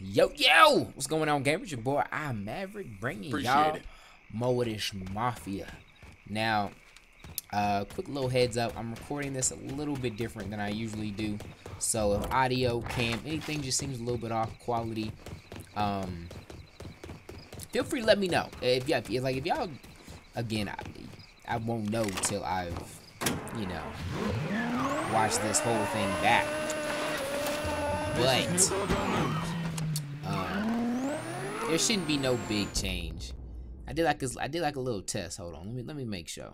Yo, what's going on, gamers? Your boy, I'm Maverick, bringing y'all more of this Mafia. Now, quick little heads up, I'm recording this a little bit different than I usually do. So if audio, cam, anything just seems a little bit off quality, feel free to let me know. If y'all, again, I won't know till I've, watched this whole thing back. But there shouldn't be no big change. I did like a little test. Hold on, let me make sure.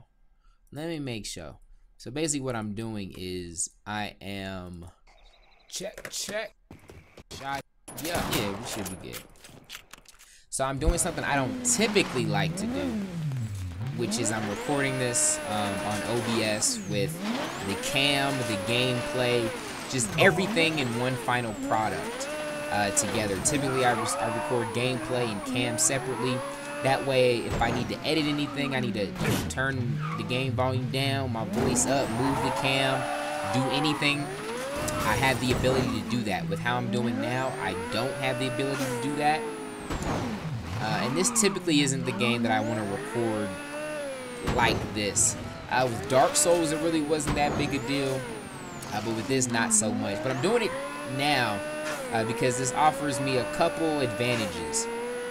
So basically, what I'm doing is I am check shot. Yeah, we should be good. So I'm doing something I don't typically like to do, which is I'm recording this on OBS with the cam, the gameplay, just everything in one final product together. Typically, I record gameplay and cam separately. That way, if I need to edit anything, I need to turn the game volume down, my voice up, move the cam, do anything. I have the ability to do that. With how I'm doing now, I don't have the ability to do that. And this typically isn't the game that I want to record like this. With Dark Souls, it really wasn't that big a deal. But with this, not so much. But I'm doing it now because this offers me a couple advantages.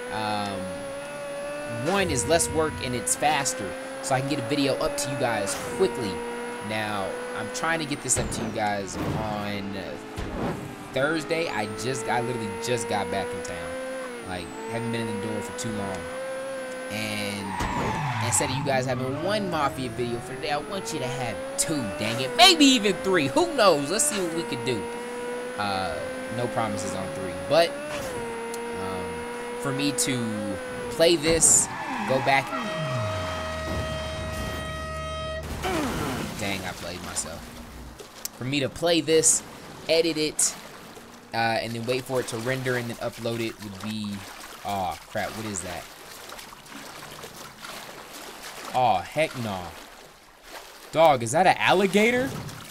One is less work and it's faster, so I can get a video up to you guys quickly. Now, I'm trying to get this up to you guys on Thursday. I literally just got back in town. Like, haven't been in the door for too long. And instead of you guys having one Mafia video for today, I want you to have two, dang it. Maybe even three, who knows? Let's see what we could do. No promises on three. But, for me to play this, go back. Dang, I played myself. For me to play this, edit it, and then wait for it to render and then upload it would be, oh crap, what is that? Oh, heck no. Dog, is that an alligator?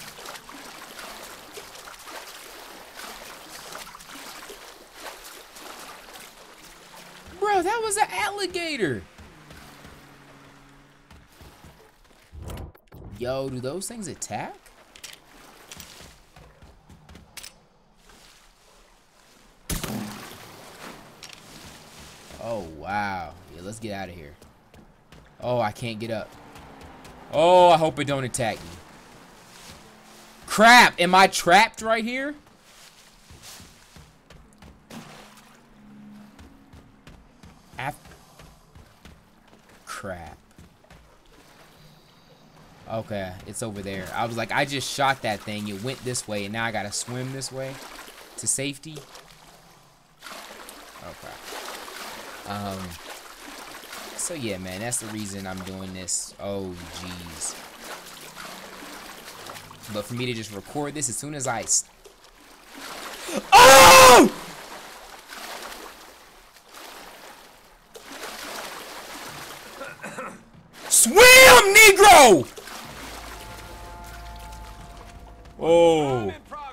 Bro, that was an alligator. Yo, do those things attack? Oh, wow. Yeah, let's get out of here. Oh, I can't get up. Oh, I hope it don't attack me. Crap, am I trapped right here? Crap. Okay, it's over there. I was like, I just shot that thing. It went this way, and now I gotta swim this way to safety. Okay. So yeah, man, that's the reason I'm doing this. Oh, jeez. But for me to just record this as soon as I... Oh! Swim, Negro! Oh.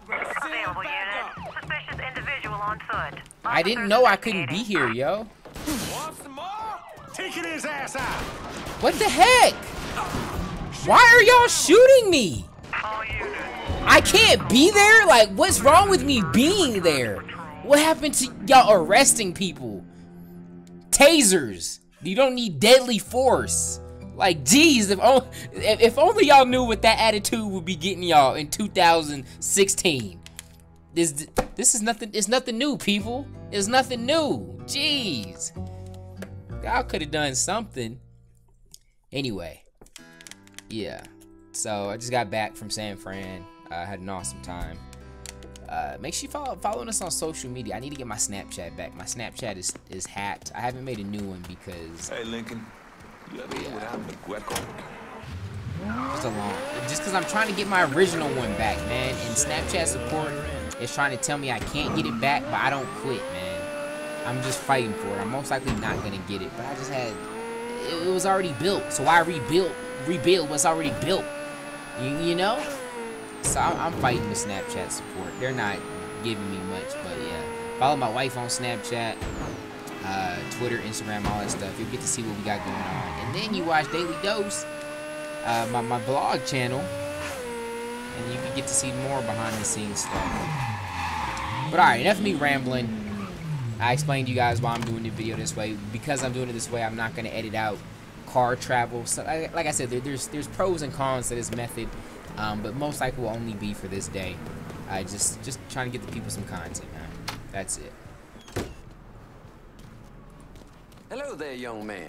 I didn't know I couldn't be here, yo. Taking his ass out. What the heck? Why are y'all shooting me? I can't be there? Like, what's wrong with me being there? What happened to y'all arresting people? Tasers. You don't need deadly force. Like, geez, if only y'all knew what that attitude would be getting y'all in 2016. This is nothing. It's nothing new, people. It's nothing new. Jeez, y'all could have done something. Anyway, yeah. So I just got back from San Fran. I had an awesome time. Make sure you following us on social media. I need to get my Snapchat back. My Snapchat is hacked. I haven't made a new one because. Hey, Lincoln. You ever hear what happened to Greco? Just because I'm trying to get my original one back, man. And Snapchat support is trying to tell me I can't get it back, but I don't quit, man. I'm just fighting for it. I'm most likely not gonna get it, but I just had it was already built, so I rebuild what's already built. You know? So I'm fighting with Snapchat support. They're not giving me much, but yeah. Follow my wife on Snapchat, Twitter, Instagram, all that stuff. You'll get to see what we got going on. And then you watch Daily Dose, my blog channel, and you can get to see more behind the scenes stuff. But alright, enough of me rambling. I explained to you guys why I'm doing the video this way. Because I'm doing it this way, I'm not going to edit out car travel. So, like I said, there's pros and cons to this method, but most likely will only be for this day. Just trying to get the people some content, man. That's it. Hello there, young man.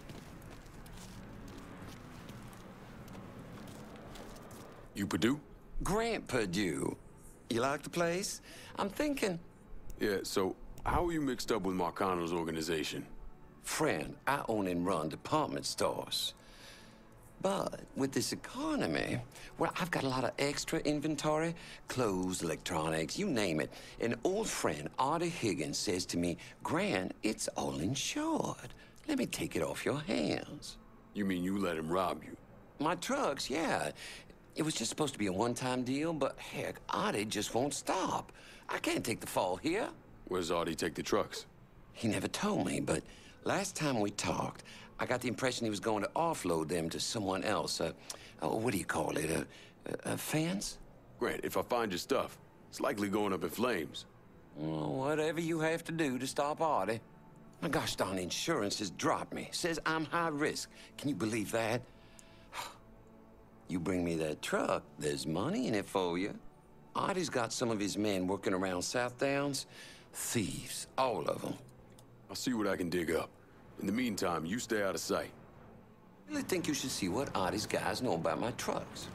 You Purdue? Grant Purdue. You like the place? I'm thinking... Yeah, so how are you mixed up with Marcano's organization? Friend, I own and run department stores. But with this economy, well, I've got a lot of extra inventory. Clothes, electronics, you name it. An old friend, Artie Higgins, says to me, Grant, it's all insured. Let me take it off your hands. You mean you let him rob you? My trucks, yeah. It was just supposed to be a one-time deal, but heck, Artie just won't stop. I can't take the fall here. Where's Artie take the trucks? He never told me, but last time we talked, I got the impression he was going to offload them to someone else. What do you call it? Fans? Grant, if I find your stuff, it's likely going up in flames. Well, whatever you have to do to stop Artie. My gosh darn insurance has dropped me. Says I'm high risk. Can you believe that? You bring me that truck, there's money in it for you. Artie's got some of his men working around South Downs. Thieves, all of them. I'll see what I can dig up. In the meantime, you stay out of sight. I really think you should see what Artie's guys know about my trucks.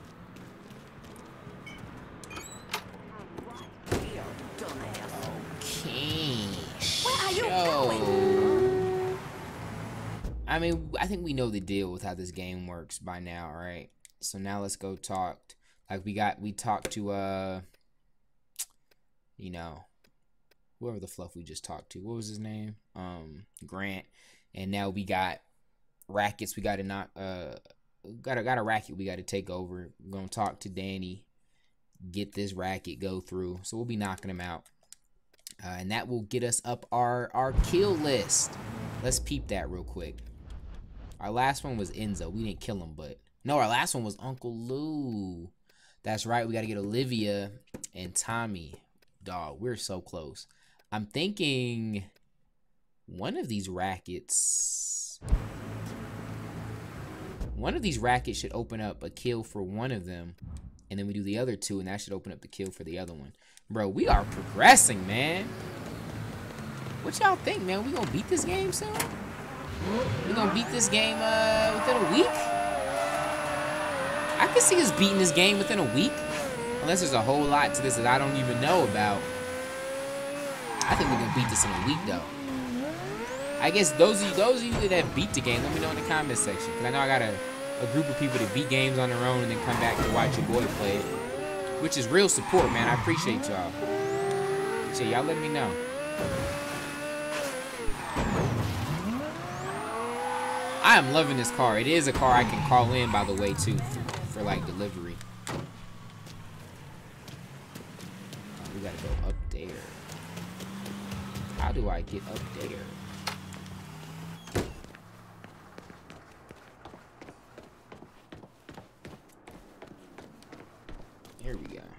Okay. Where are you going? I mean, I think we know the deal with how this game works by now, right? So now let's go talk. Like we talked to you know, whoever the fluff we just talked to. What was his name? Grant. And now we got rackets. We got to knock. Got a racket. We got to take over. We're gonna talk to Danny. Get this racket go through. So we'll be knocking him out. And that will get us up our kill list. Let's peep that real quick. Our last one was Enzo. We didn't kill him, but no, our last one was Uncle Lou. That's right. We got to get Olivia and Tommy. Dog, we're so close. I'm thinking one of these rackets should open up a kill for one of them, and then we do the other two, and that should open up the kill for the other one. Bro, we are progressing, man. What y'all think, man? We gonna beat this game soon? We gonna beat this game within a week? I can see us beating this game within a week. Unless there's a whole lot to this that I don't even know about. I think we're gonna beat this in a week, though. I guess those of you that beat the game, let me know in the comment section. Because I know I got a group of people that beat games on their own and then come back to watch your boy play it. Which is real support, man. I appreciate y'all. So y'all let me know. I am loving this car. It is a car I can call in, by the way, too, for like delivery. We gotta go up there. How do I get up there? Here we go.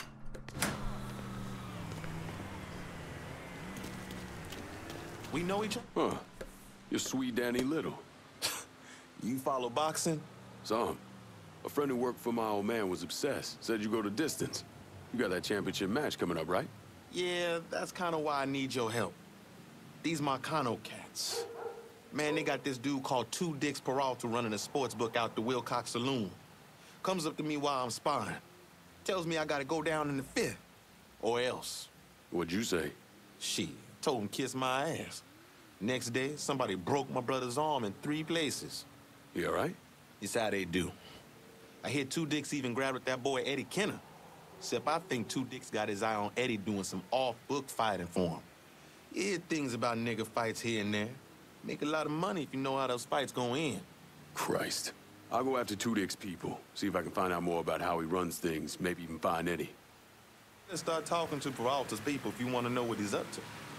We know each other? Huh. You're sweet Danny Little. You follow boxing? Some. A friend who worked for my old man was obsessed. Said you go the distance. You got that championship match coming up, right? Yeah, that's kind of why I need your help. These Marcano cats. Man, they got this dude called Two Dicks Peralta running a sports book out the Wilcox Saloon. Comes up to me while I'm sparring. Tells me I gotta go down in the fifth. Or else. What'd you say? Shit, told him kiss my ass. Next day, somebody broke my brother's arm in 3 places. You all right? It's how they do. I hear Two Dicks even grabbed with that boy Eddie Kenner. Except I think Two Dicks got his eye on Eddie doing some off-book fighting for him. You hear things about nigga fights here and there. Make a lot of money if you know how those fights go in. Christ. I'll go after Two Dicks' people. See if I can find out more about how he runs things. Maybe even find Eddie. Let's start talking to Peralta's people if you want to know what he's up to.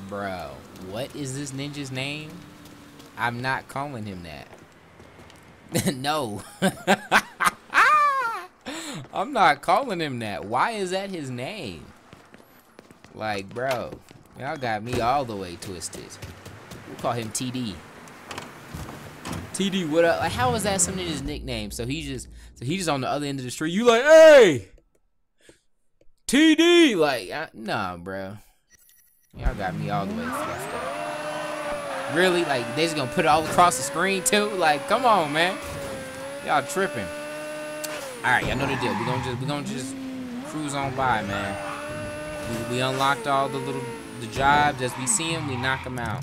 Bro, what is this ninja's name? I'm not calling him that. No. I'm not calling him that. Why is that his name? Like, bro, y'all got me all the way twisted. We'll call him TD. TD, what up? Like, how is that some ninja's nickname? So he's just on the other end of the street. You like, hey, TD. Like, nah, bro. Y'all got me all the way fluffed up. Really? Like, they just gonna put it all across the screen too? Like, come on, man. Y'all tripping. All right, y'all know the deal. We gonna just cruise on by, man. We unlocked all the jobs. As we see them, we knock them out.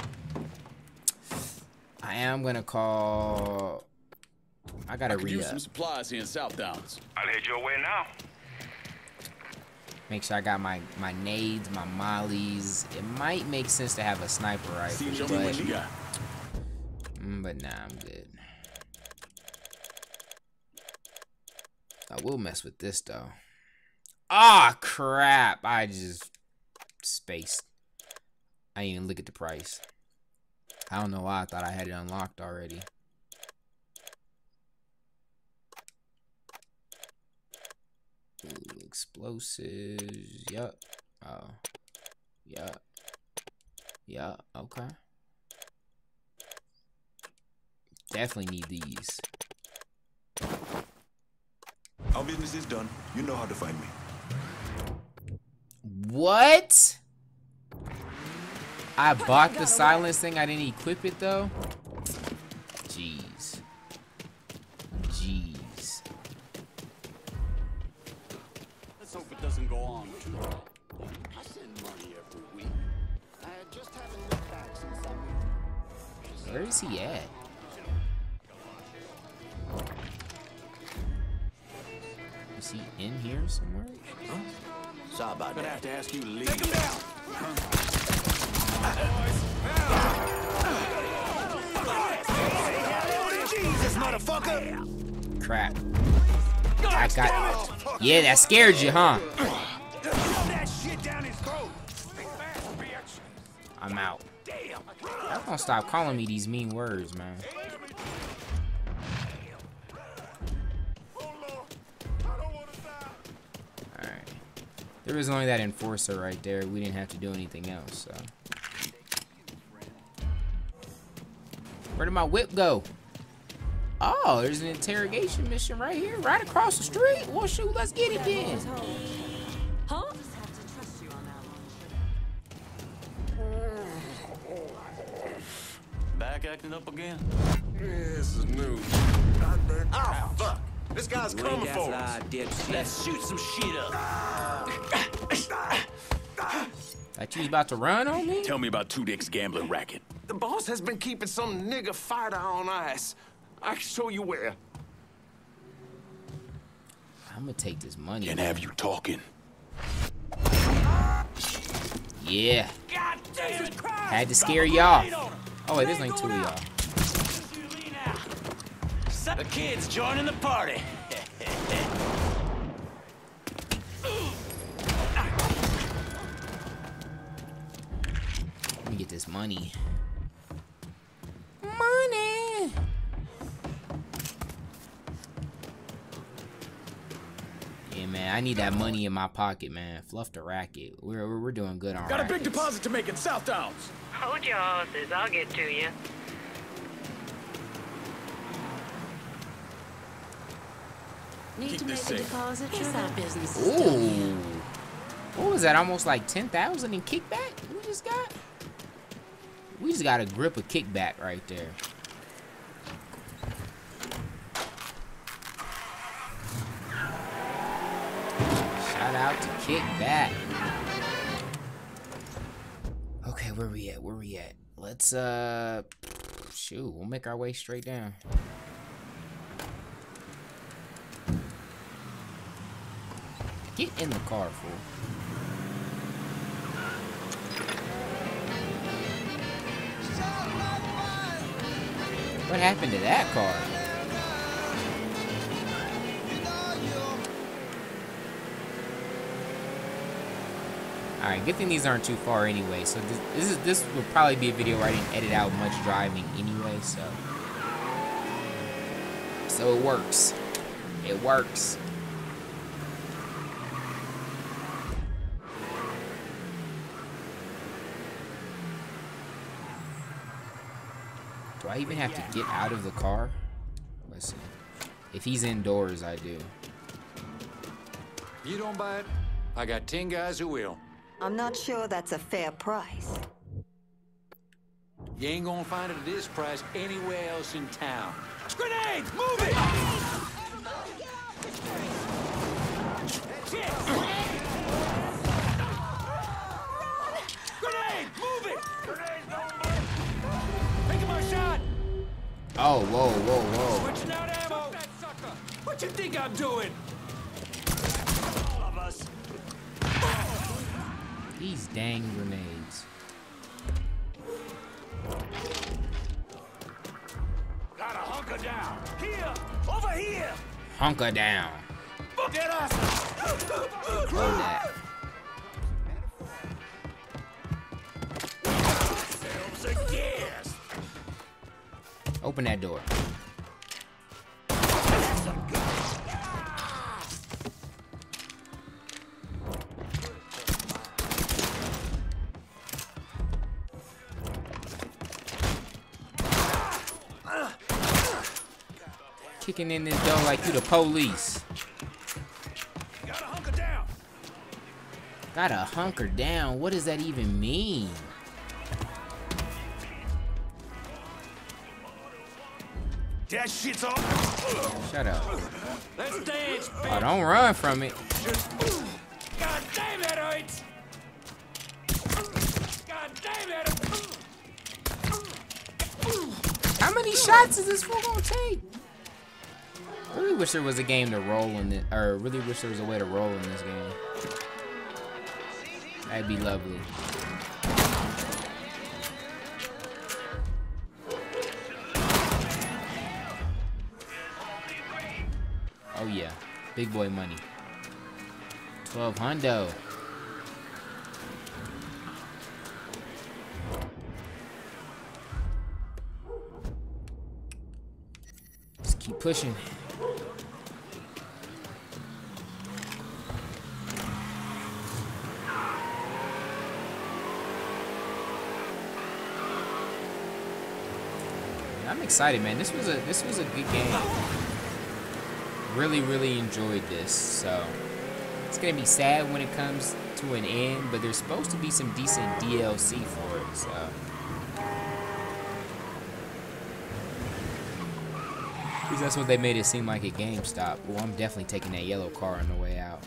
I am gonna call. I gotta read use some supplies here in South Downs. I'll head your way now. Make sure I got my nades, my mollies. It might make sense to have a sniper rifle, Show me what you got. But nah, I'm good. I will mess with this though. Ah, crap! I just spaced. I didn't even look at the price. I don't know why I thought I had it unlocked already. Ooh, explosives. Yup. Oh. Yup. Yup. Okay. Definitely need these. Our business is done. You know how to find me. What? I bought the silence thing. I didn't equip it though. Jeez. Jeez. Let's hope it doesn't go on too long. I send money every week. I just haven't looked back since that week. Where is he at? Is he in here somewhere? Huh? Sorry about I'm gonna that. have to ask you to leave. Take him down! Jesus, motherfucker! Crap. I got. Yeah, that scared you, huh? That shit down his throat! I'm out. Y'all gonna stop calling me these mean words, man. Alright. There was only that enforcer right there. We didn't have to do anything else, so. Where did my whip go? Oh, there's an interrogation mission right here, right across the street. Well, shoot, let's get it then. Huh? Back acting up again? This is new. Oh, fuck! This guy's coming for us. Let's shoot some shit up. Like you was about to run on me? Tell me about Two Dick's gambling racket. The boss has been keeping some nigga fighter on ice. I can show you where. I'm gonna take this money. And have you talking. Yeah. Had to scare y'all. Oh wait, there's only two of y'all. The kids joining the party. Let me get this money. Money. Yeah, man, I need that money in my pocket, man. Fluff the racket. We're doing good on Got a big rackets. deposit to make in South Downs. Hold your horses, I'll get to you. Need Keep to this make a safe. deposit? Yes, our business is Ooh. done here. What was that? Almost like 10,000 in kickback we just got? We just got a grip of kickback right there. Shout out to kickback. Okay, where we at? Where we at? Let's shoot, we'll make our way straight down. Get in the car, fool. What happened to that car? Alright, good thing these aren't too far anyway. So this will probably be a video where I didn't edit out much driving anyway, so it works. It works. Do I even have to get out of the car? Let's see. If he's indoors, I do. You don't buy it? I got 10 guys who will. I'm not sure that's a fair price. You ain't gonna find it at this price anywhere else in town. Grenades! Move it! Grenade! Move it! Taking my shot! Oh, whoa, whoa, whoa. Switching out ammo! That sucker! What you think I'm doing? All of us. These dang grenades. Gotta hunker down. Here! Over here! Hunker down. Get us! Hold that. Open that door. Kicking in this door like you the police. Gotta hunker down. Gotta hunker down. What does that even mean? That shit's off. Shut up. Let's dance, Oh, bitch. don't run from it. God damn, that hurts. God damn, that hurts. How many shots is this fool gonna take? I really wish there was a game to roll in it, or really wish there was a way to roll in this game. That'd be lovely. Oh yeah, big boy money. 12 hundo. Just keep pushing. I'm excited, man. This was a good game. Really enjoyed this. So it's gonna be sad when it comes to an end, but there's supposed to be some decent DLC for it. So because that's what they made it seem like at GameStop. Well, I'm definitely taking that yellow car on the way out.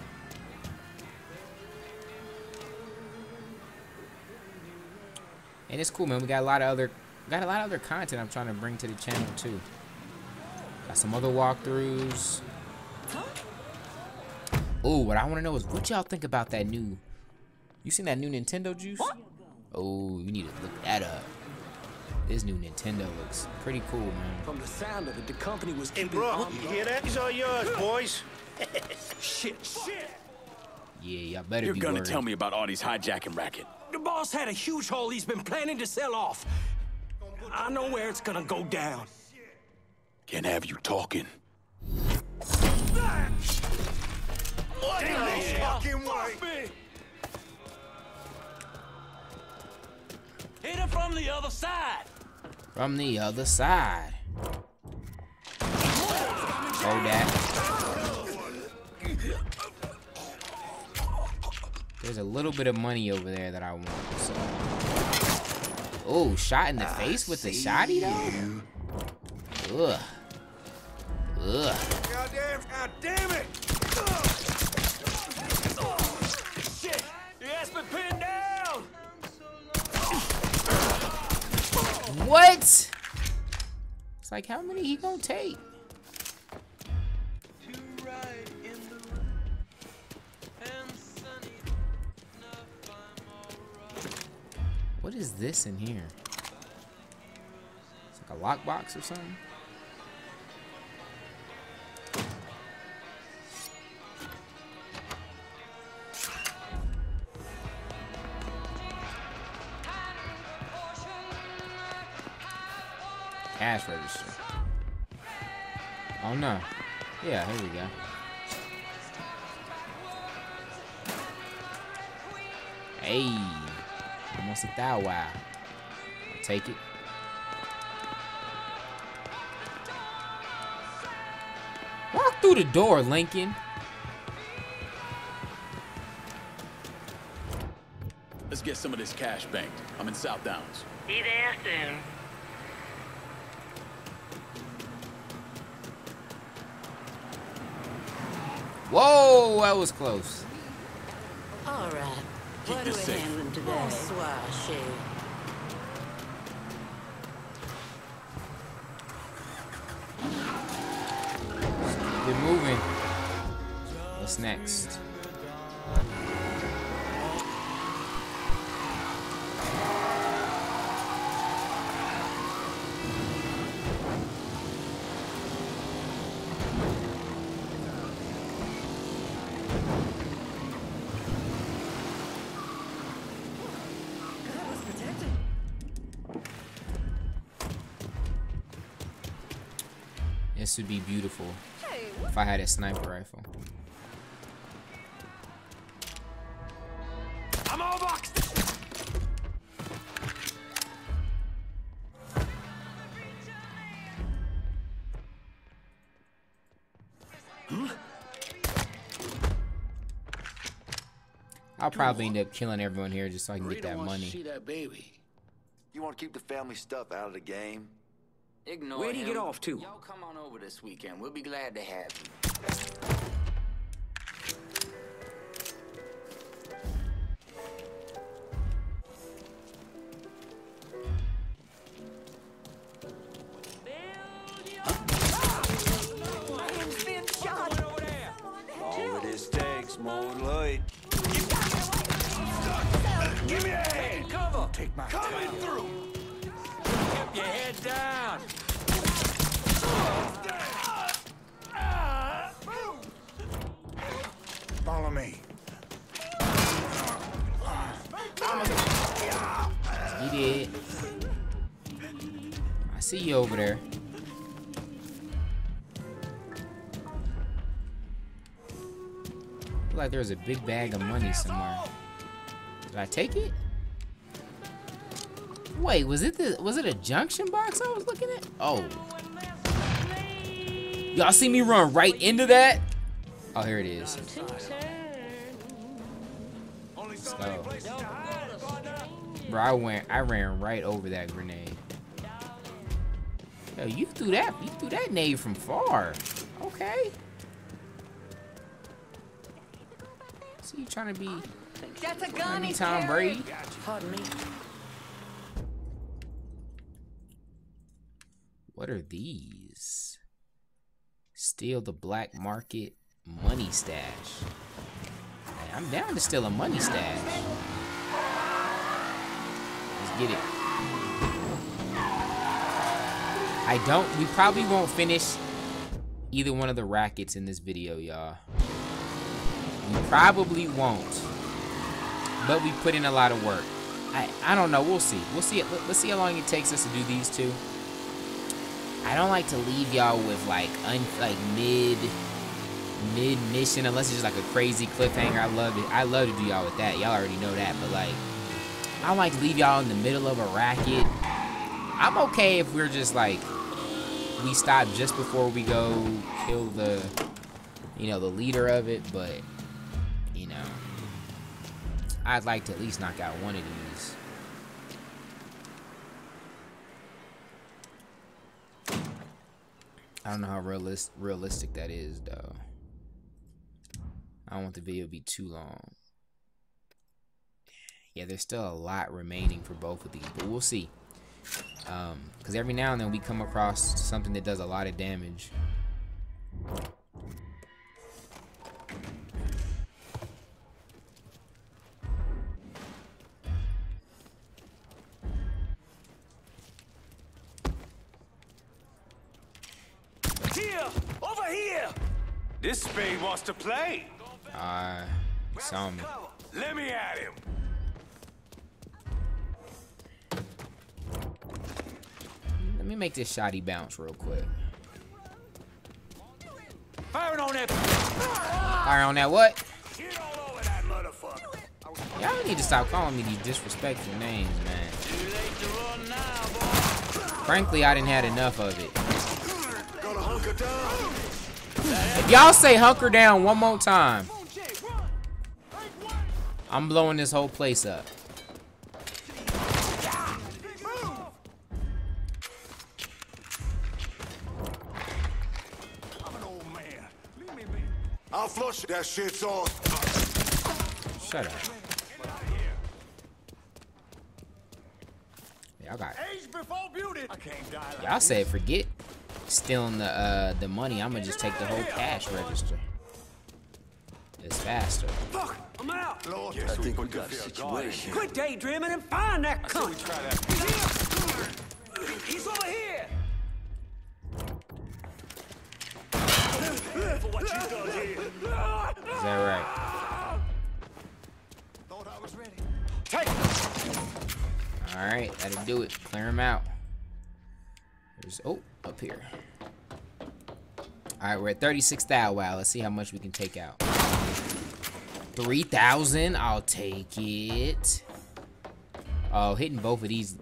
And it's cool, man. We got a lot of other content I'm trying to bring to the channel too. Got some other walkthroughs. Oh, what I want to know is what y'all think about that new. You seen that new Nintendo juice? Oh, you need to look that up. This new Nintendo looks pretty cool, man. From the sound of it, the company was Hey, keeping bro, you hear that? These are yours, boys. Shit. Yeah, y'all better You're be gonna worried. tell me about Audie's hijacking racket. The boss had a huge hole he's been planning to sell off. I know where it's gonna go down. Can't have you talking. Fucking way. Hit it from the other side. From the other side. Hold that. There's a little bit of money over there that I want. So. Oh, shot in the face with the shotty though? Ugh. Ugh. God damn it! Shit! He has me pinned down! What? It's like, how many he gonna take? What is this in here? It's like a lockbox or something? Cash register. Oh no. Yeah, here we go. Hey, almost a thou wow. I'll take it. Walk through the door, Lincoln. Let's get some of this cash banked. I'm in South Downs. Be there soon. Whoa, that was close. All right. Keep What are this we safe. handling today? Bonsoir, Shay. They're moving. What's next? This would be beautiful if I had a sniper rifle. I'm all boxed. I'll probably end up killing everyone here just so I can get that wants to money. see that baby. You want to keep the family stuff out of the game? Ignore Where'd he him. get off to? Y'all come on over this weekend. We'll be glad to have you. All this takes more light. Give me a hand. Cover. Take my Coming time. through. Keep your head down. Follow me. He did. I see you over there. Look like there's a big bag of money somewhere. Did I take it? Wait, was it a junction box I was looking at? Oh. Y'all see me run right into that? Oh, here it is. Let's go. Bro, I ran right over that grenade. Yo, you threw that nade from far. Okay. See you trying to be That's a gun he's Tom carrying. Brady. Pardon me. What are these? Steal the black market money stash. Hey, I'm down to steal a money stash. Let's get it. We probably won't finish either one of the rackets in this video, y'all. We probably won't. But we put in a lot of work. I don't know, we'll see. Let's see how long it takes us to do these two. I don't like to leave y'all with like mid mission unless it's just like a crazy cliffhanger. I love to do y'all with that. Y'all already know that, but like I don't like to leave y'all in the middle of a racket. I'm okay if we're just like we stop just before we go kill the the leader of it, but I'd like to at least knock out one of these. I don't know how realistic that is, though. I don't want the video to be too long. Yeah, there's still a lot remaining for both of these, but we'll see. Because every now and then we come across something that does a lot of damage. Here! Over here! This spade wants to play. Saw me. Let me at him. Let me make this shoddy bounce real quick. Firing on that. Fire on that what? Get all over that motherfucker. Y'all need to stop calling me these disrespectful names, man. Too late to run now, boy. Frankly, I didn't had enough of it. Gonna hunker down. If y'all say hunker down one more time, I'm blowing this whole place up. I'll flush it. That shit's on. Shut up. Y'all got. Y'all said forget stealing the money. I'ma just take the whole cash register. It's faster. Fuck, I'm out. Lord, I think we got a situation. Quit daydreaming and find that cunt. He's over here. For what you done here. Is that right? Thought I was ready. Take. All right, that'll do it. Clear him out. There's up here. All right, we're at 36,000. Wow, let's see how much we can take out. 3,000. I'll take it. Oh, hitting both of these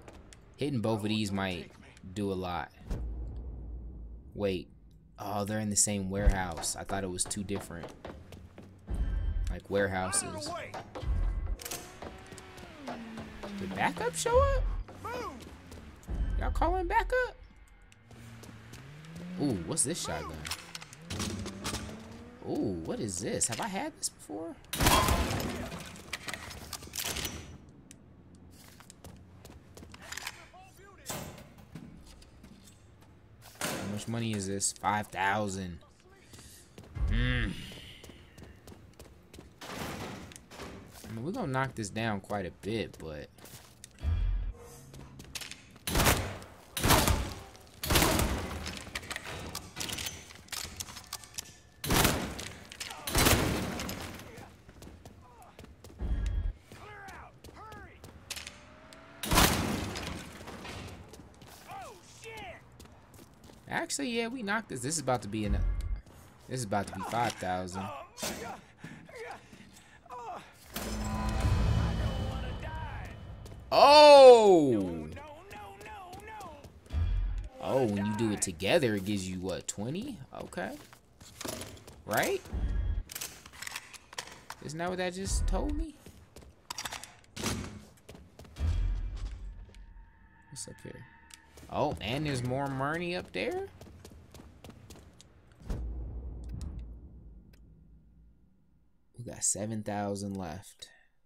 might do a lot. Wait. Oh, they're in the same warehouse. I thought it was two different, like, warehouses. Did backup show up? Y'all calling backup? Ooh, what's this shotgun? Ooh, what is this? Have I had this before? How much money is this? 5,000. I mean, we're gonna knock this down quite a bit, but actually, yeah, we knocked this. This is about to be 5,000. Oh! Oh, when you do it together, it gives you what, 20? Okay. Right? Isn't that what that just told me? What's up here? Oh, and there's more money up there? We got 7,000 left.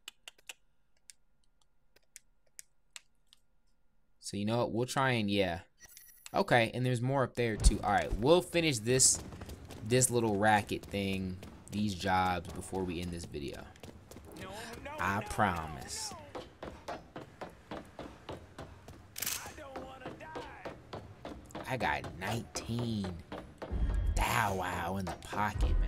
So you know what? We'll try and, yeah. Okay, and there's more up there too. All right, we'll finish this little racket thing, these jobs, before we end this video. I promise. I got 19 thou in the pocket, man.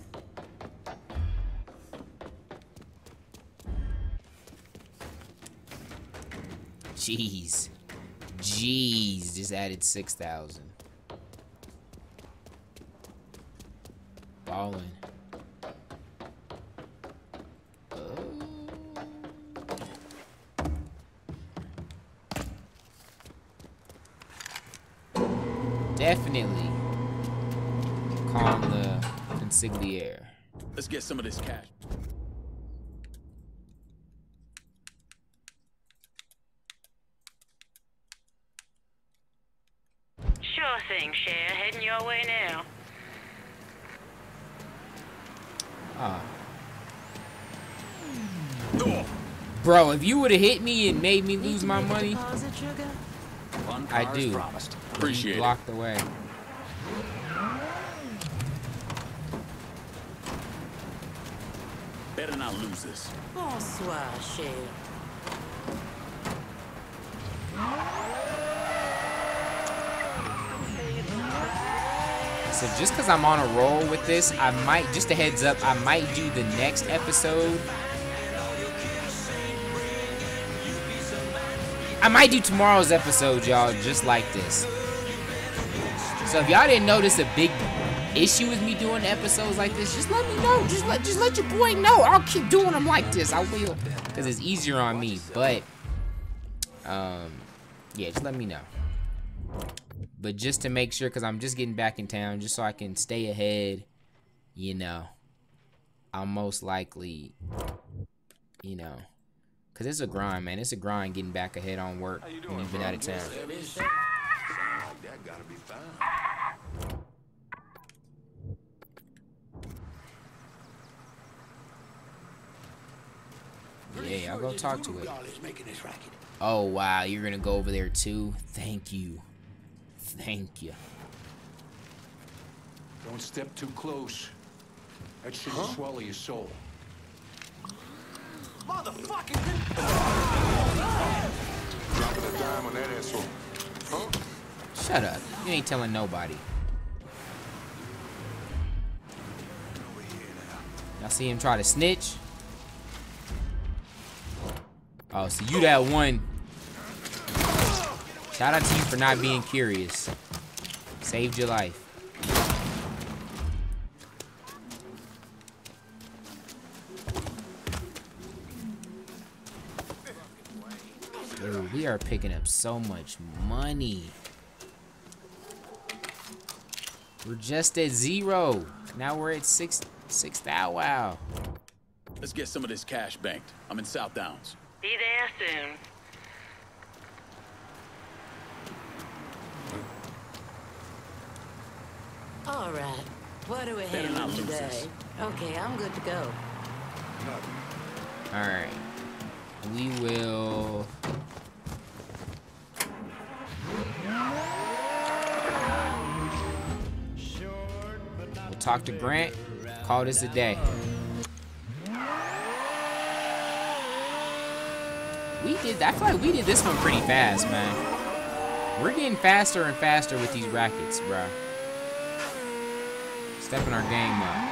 Jeez. Jeez, just added 6,000. Ballin'. Definitely calm the consigliere. Let's get some of this cash. Sure thing, Cher. Heading your way now. Ah. Bro, if you would have hit me and made me lose my money, I do. Appreciate it. Blocked away. Better not lose this. Bonsoir, Cher. So just because I'm on a roll with this, I might, just a heads up, I might do the next episode I might do tomorrow's episode, y'all, just like this. So if y'all didn't notice a big issue with me doing episodes like this, just let me know. Just let your boy know. I'll keep doing them like this. I will, because it's easier on me. But yeah, just let me know. But just to make sure, because I'm just getting back in town, just so I can stay ahead, you know, I'll most likely, you know, because it's a grind, man. It's a grind getting back ahead on work when you've been out of town. That gotta be fine. Yeah, I'll go talk to it. Oh, wow. You're going to go over there, too? Thank you. Thank you. Don't step too close. That shouldn't swallow your soul. Motherfucking dropping a dime on that asshole. Huh? Shut up. You ain't telling nobody. Y'all see him try to snitch? Oh, so you that one. Shout out to you for not being curious. Saved your life. Dude, we are picking up so much money. We're just at 0. Now we're at 6,000. Wow. Let's get some of this cash banked. I'm in South Downs. Be there soon. All right. What do we have today? Okay, I'm good to go. All right. We will. We'll talk to Grant. Call this a day. We did. I feel like we did this one pretty fast, man. We're getting faster and faster with these rackets, bro. Stepping our game up.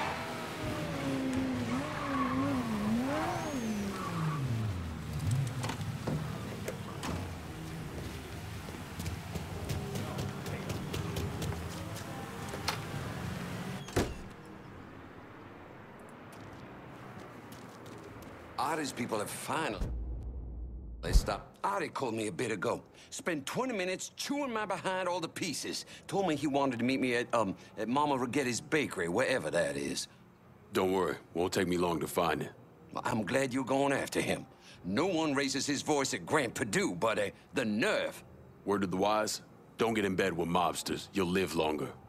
Artie's people have finally stopped. Artie called me a bit ago. Spent 20 minutes chewing my behind all the pieces. Told me he wanted to meet me at Mama Rigetti's bakery, wherever that is. Don't worry. Won't take me long to find it. Well, I'm glad you're going after him. No one raises his voice at Grant Perdue, but the nerve. Word to the wise, don't get in bed with mobsters. You'll live longer.